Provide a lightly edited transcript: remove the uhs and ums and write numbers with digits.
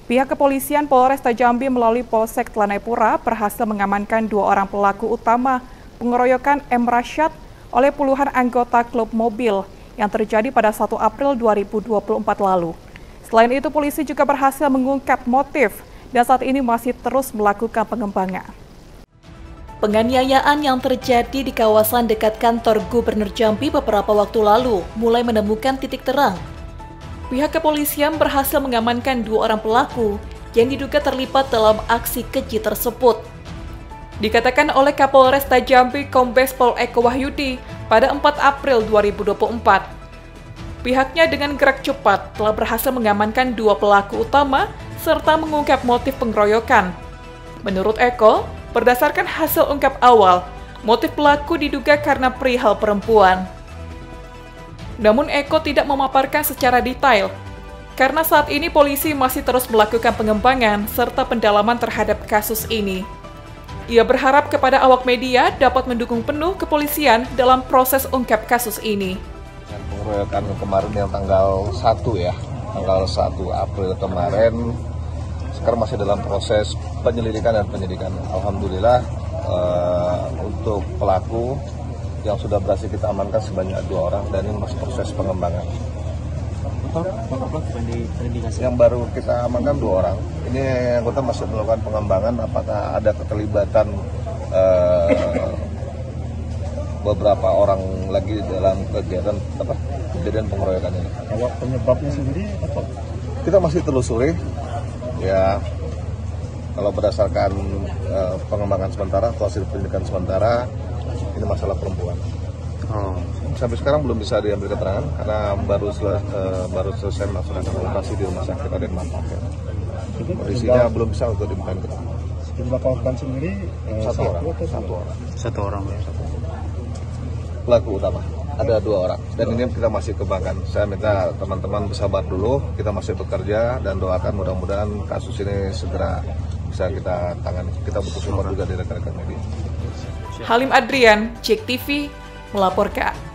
Pihak kepolisian Polresta Jambi melalui Polsek Tlanepura berhasil mengamankan 2 orang pelaku utama pengeroyokan M. Rasyad oleh puluhan anggota klub mobil yang terjadi pada 1 April 2024 lalu. Selain itu, polisi juga berhasil mengungkap motif dan saat ini masih terus melakukan pengembangan. Penganiayaan yang terjadi di kawasan dekat kantor Gubernur Jambi beberapa waktu lalu mulai menemukan titik terang. Pihak kepolisian berhasil mengamankan 2 orang pelaku yang diduga terlibat dalam aksi keji tersebut. Dikatakan oleh Kapolresta Jambi Kombes Pol Eko Wahyudi pada 4 April 2024. Pihaknya dengan gerak cepat telah berhasil mengamankan 2 pelaku utama serta mengungkap motif pengeroyokan. Menurut Eko, berdasarkan hasil ungkap awal, motif pelaku diduga karena perihal perempuan. Namun Eko tidak memaparkan secara detail, karena saat ini polisi masih terus melakukan pengembangan serta pendalaman terhadap kasus ini. Ia berharap kepada awak media dapat mendukung penuh kepolisian dalam proses ungkap kasus ini. Pengeroyokan kemarin yang tanggal 1 ya, tanggal 1 April kemarin, sekarang masih dalam proses penyelidikan dan penyidikan. Alhamdulillah untuk pelaku yang sudah berhasil kita amankan sebanyak 2 orang dan ini masih proses pengembangan. Yang baru kita amankan 2 orang. Ini anggota masih melakukan pengembangan apakah ada keterlibatan beberapa orang lagi dalam kejadian pengeroyokan ini. Kalau penyebabnya sendiri apa? Kita masih telusuri. Ya, kalau berdasarkan pengembangan sementara atau hasil penyidikan sementara, ini masalah perempuan. Sampai sekarang belum bisa diambil keterangan karena baru selesai melaksanakan operasi di rumah sakit Raden Mampang. Kondisinya belum bisa untuk dimintain keterangan. Jumlah korban sendiri satu orang. Pelaku utama ada 2 orang dan ini kita masih kembangkan. Saya minta teman-teman bersabar dulu, kita masih bekerja dan doakan mudah-mudahan kasus ini segera bisa kita tangani. Kita butuh support juga dari rekan-rekan media. Halim Adrian, JEK TV, melaporkan.